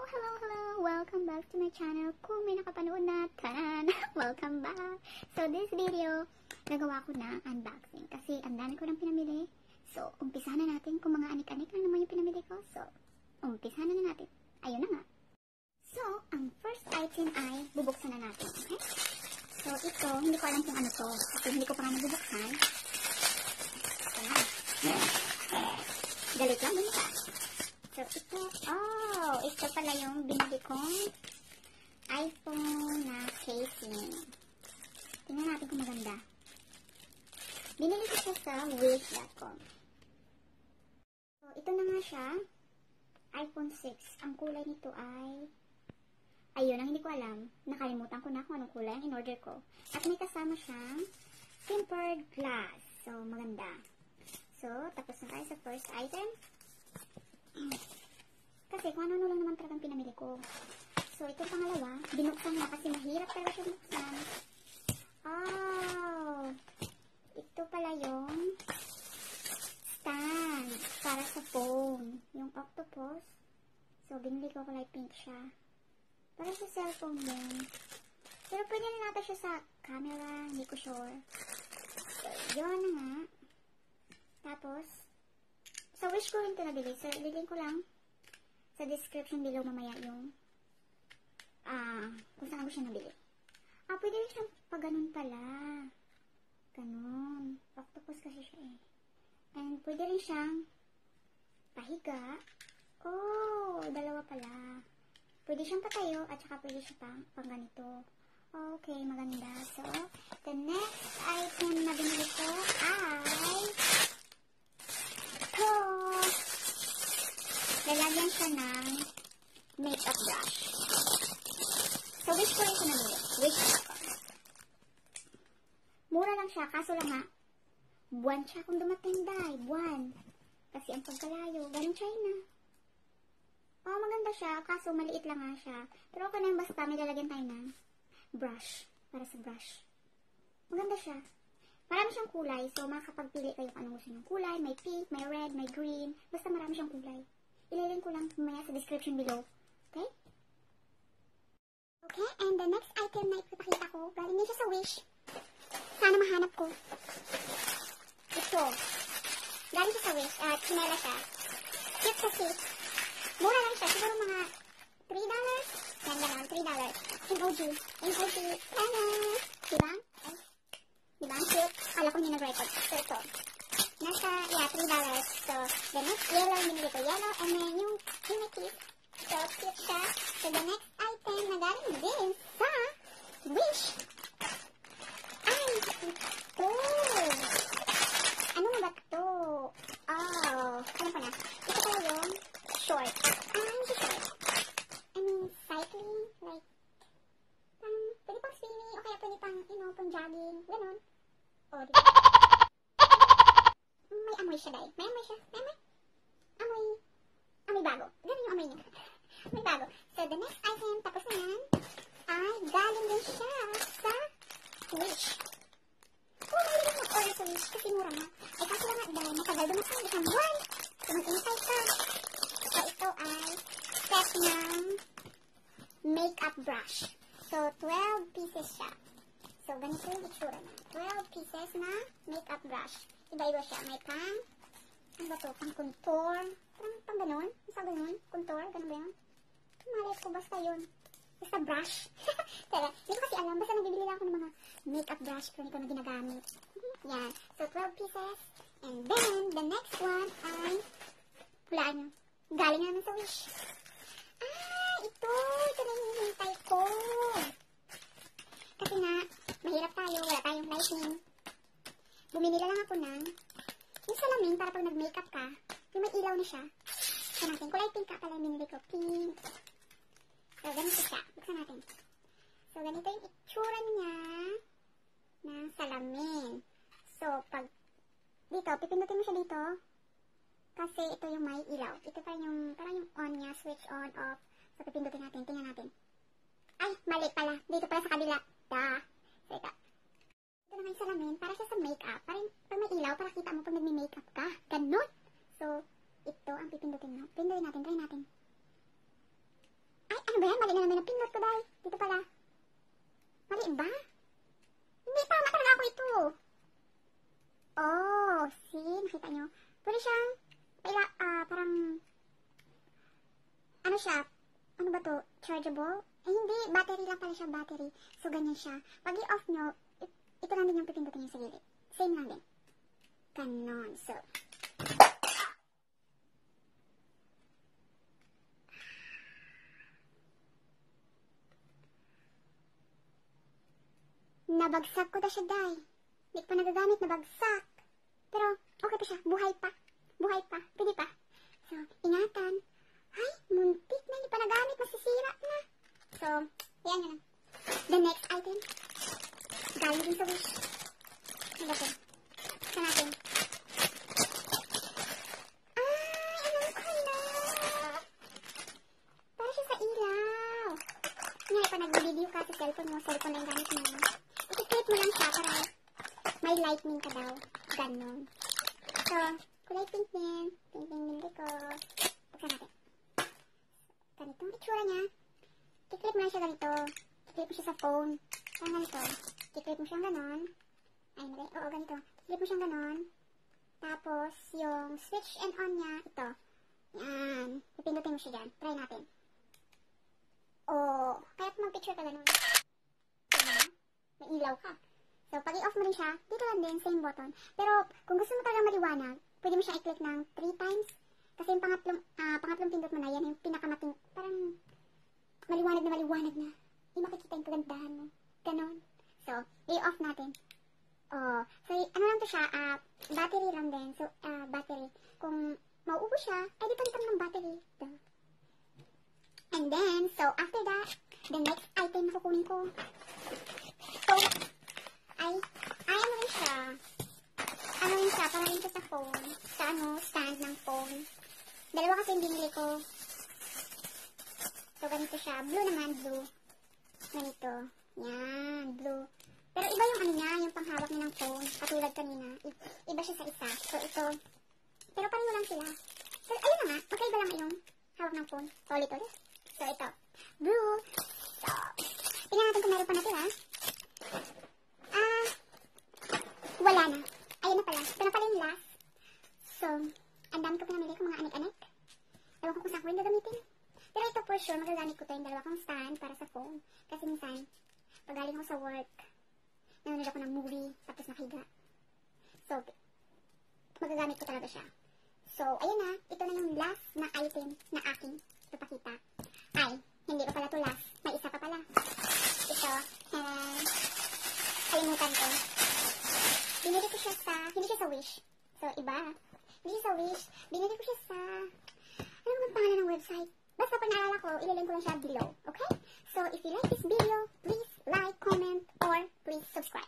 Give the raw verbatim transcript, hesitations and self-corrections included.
hello, hello! Welcome back to my channel. Kung may nakapanood na, tanan! Welcome back! So, this video, nagawa ko na unboxing kasi ang dami ko nang pinamili. So, umpisa na natin kung mga anik-anik lang naman yung pinamili ko. So, umpisa na na natin. Ayun na nga. So, ang first item ay bubuksan na natin. Okay? So, ito, hindi ko alam kung ano to kasi hindi ko pa nga nabubuksan. Ito na. Galit lang, bumita. So, ito, oh, ito pala yung binili kong iPhone na casing. Tingnan natin kung maganda. Binili ko siya sa wish dot com. So, ito na nga siya. iPhone six. Ang kulay nito ay, ayun, ang hindi ko alam. Nakalimutan ko na kung anong kulay ang in-order ko. At may kasama siyang tempered glass. So, maganda. So, tapos na tayo sa first item. Kasi kung ano-ano lang naman talagang pinamili ko. So, ito pangalawa. Binuksan na kasi mahirap talaga siya binuksan. Oh! Ito pala yung stand para sa phone. Yung octopus. So, binili ko kulay pink siya. Para sa cellphone din. Pero pwede na natin siya sa camera. Hindi ko sure. So, yun na nga. Tapos, sa wish ko rin ito nabili. So, ililink ko lang sa description below mamaya yung ah, kung saan ko siya nabili. Ah, pwede rin siyang pag ganun pala. Ganun. Octopus kasi siya eh. And pwede rin siyang pahiga. Oh, dalawa pala. Pwede siyang patayo at saka pwede siya pang, pang ganito. Okay, maganda. So, the next item na binili ko ay ito. Lalagyan siya ng makeup brush. So, wish ko rin siya nabili. Wish ko. Mura lang siya, kaso lang nga, buwan siya kung dumating dahil. Buwan. Kasi ang pagkalayo, galing China. Oh, maganda siya, kaso maliit lang nga siya. Pero okay na yung basta, may lalagyan tayo ng brush. Para sa brush. Maganda siya. Marami siyang kulay, so makakapagpili kayo kung anong gusto ng kulay. May pink, may red, may green. Basta marami siyang kulay. Ililink ko lang mamaya sa description below. Okay? Okay, and the next item na ipapakita ko, galing niya siya sa wish. Sana mahanap ko. Ito. Galing siya sa wish. At uh, sinela siya. Cute kasi. Mura lang siya. Siguro mga three dollars. Yan, gano'n. three dollars. M O G. M O G. Tana. Diba? Ay. Diba? Ang cute. Kala ko niya nag-record. So, ito. Nasa, yeah, three dollars. So, the next yellow, binili ko yellow. And then, yung, yung may cute. So, cute siya. So, the next item na galing din sa wish. Ay, ito. Ano na ba ito? Oh, alam ko na. Ito pala yung short. Ah, ano siya short? I mean, cycling. Like, pang, pwede pang swimming. O kaya pwede pang, you know, pang jogging. Ganon. O, diba? May amoy siya dahil. May amoy siya. May amoy. Amoy. Amoy bago. Ganun yung amoy niya. Amoy bago. So, the next item, tapos na yan, ay galing din siya sa wish. Oh, may rin mag-order sa wish kasi mura na. Ay, kaso lang nga dahil matagal dumating isang buwan. So, mag-inside ka. So, ito ay set ng makeup brush. So, twelve pieces siya. So, ganito yung itsura na. twelve pieces na makeup brush. Iba-iba siya. May pang, ano ba ito? Pang contour. Parang pang ganun. Isa ganun. Contour. Ganun ba yun? Malay ko. Basta yun. Basta brush. Teka, hindi ko kasi alam. Basta nagbibili lang ako ng mga makeup brush pero hindi ko na ginagamit. Yan. So, twelve pieces. And then, the next one ay wala nyo. Galing naman sa wish. Ah, ito. Ito na yung hinihintay ko. Kasi nga, mahirap tayo. Wala tayong lighting. Bumili lang ako ng yung salamin para pag nag-makeup ka, yung may ilaw na siya. Buksan natin. Kulay pink ka pala yung binili ko. Pink. So, ganito siya. Buksan natin. So, ganito yung itsura niya ng salamin. So, pag dito, pipindutin mo siya dito kasi ito yung may ilaw. Ito pa yung, parang yung on niya, switch on, off. So, pipindutin natin. Tingnan natin. Ay, mali pala. Dito pala sa kabila. Da. So, ito. Ito naman yung salamin. Para siya sa makeup. Parang pag may ilaw, para kita mo pag nagme-makeup ka. Ganun. So, ito ang pipindutin mo. Pindutin natin. Try natin. yan? Mali na naman ang pinot ko, day. Dito pala. Mali ba? Hindi, tama talaga ako ito. Oh, see? Nakita nyo? Pwede siyang, paila, ah, parang, ano siya? Ano ba to? Chargeable? Eh, hindi. Battery lang pala siya, battery. So, ganyan siya. Pag i-off nyo, ito lang din yung pipindutin niya sa gilid. Same lang din. Ganon. So, nabagsak ko na siya, day. Hindi ko pa nagagamit, nabagsak. Pero, okay pa siya. Buhay pa. Buhay pa. Pwede pa. So, ingatan. Ay, muntik na. Hindi pa nagamit. Masisira na. So, yan yun. The next item. Galing din sa Wish. Ano ba ito? Saan natin? Ay, alam ko na. Para siya sa ilaw. Ngayon pa nag-video ka sa cellphone mo. Cellphone na yung gamit mo. I-clip mo lang siya para may lightning ka daw. Ganon. So, kulay pink din. Pink din din ko. Buksan natin. Ganito ang itsura niya. I-clip mo lang siya ganito. I-clip mo siya sa phone. Parang ganito. I-clip mo siyang ganon. Ay, mali. Oo, ganito. I-clip mo siyang ganon. Tapos, yung switch and on niya, ito. Yan. Ipindutin mo siya dyan. Try natin. Oh, kaya mag-picture ka ganon. Diba? May ilaw ka. So, pag i-off mo rin siya, dito lang din, same button. Pero, kung gusto mo talagang maliwanag, pwede mo siya i-click ng three times. Kasi yung pangatlong, uh, pangatlong pindot mo na, yan yung pinakamating, parang maliwanag na maliwanag na. Yung makikita yung kagandahan mo. Ganon. So, i-off natin. Oh, so, ano lang to siya, uh, battery lang din. So, uh, battery. Kung mauubos siya, ay di palitan ng battery. Duh. And then, so, after that, the next item na kukunin ko. So, ay, ay, ano rin siya? Ano rin siya? Parang rin siya sa phone. Sa ano, stand ng phone. Dalawa kasi yung binili ko. So, ganito siya. Blue naman, blue. Ganito. Yan, blue. Pero iba yung ano niya, yung panghawak niya ng phone. Katulad kanina. I- iba siya sa isa. So, ito. Pero pareho lang sila. So, ayun na nga. Magkaiba lang yung hawak ng phone. Ulit-ulit. So, ito. Blue. So, tingnan natin kung meron pa natira. Ah, wala na. Ayun na pala. Ito na pala yung last. So, ang dami ko pinamili kung mga anik-anik. Ewan ko kung saan ko rin gagamitin. Pero ito for sure, magagamit ko ito yung dalawa kong stand para sa phone. Kasi minsan, pag galing ko sa work, nanonood ako ng movie, tapos nakahiga. So, magagamit ko talaga siya. So, ayun na. Ito na yung last na item na aking ipapakita. Ay, hindi pa pala ito last. May isa pa pala. Ito, and kalimutan ko. Binili ko siya sa, hindi siya sa Wish. So, iba. Hindi siya sa Wish. Binili ko siya sa, ano naman pangalan ng website? Basta pag naalala ko, ililink ko lang siya below. Okay? So, if you like this video, please like, comment, or please subscribe.